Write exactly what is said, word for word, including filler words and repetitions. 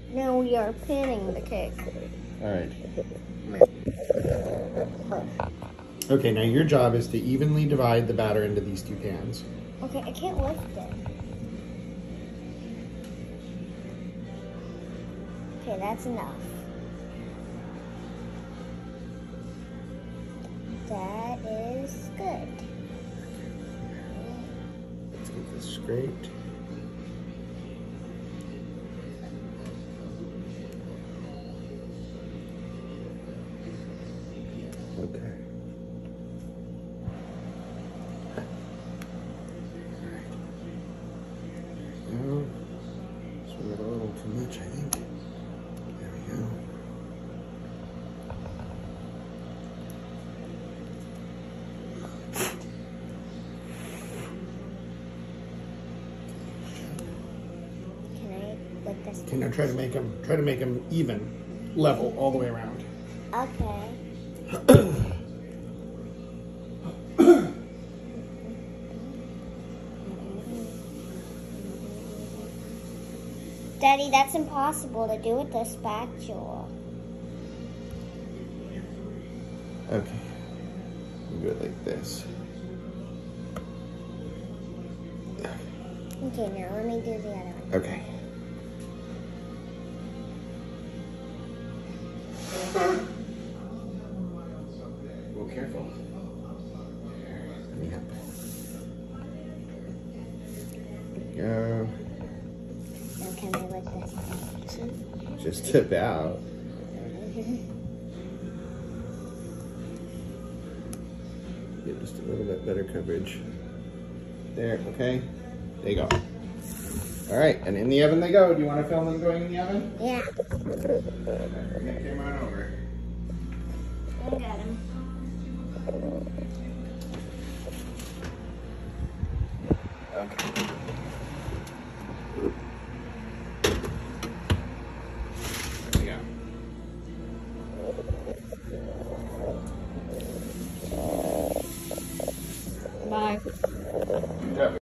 Now we are pinning the cake. All right. Okay, now your job is to evenly divide the batter into these two pans. Okay, I can't lift it. Okay, that's enough. That is good. Let's get this scraped. Okay. Now, swing it a little too much, I think. There we go. Can I lift this? Okay, now try to make them try to make them even, level all the way around. Okay. Daddy, that's impossible to do with the spatula. Okay. Do it like this. Okay, now let me do the other one. Okay. Well, careful. Let me help. There we go. Now can I lift this? Just tip out. Get just a little bit better coverage. There, okay? There you go. All right, and in the oven they go. Do you want to film them going in the oven? Yeah. Okay, come on over. I got him. Okay. There we go. Bye.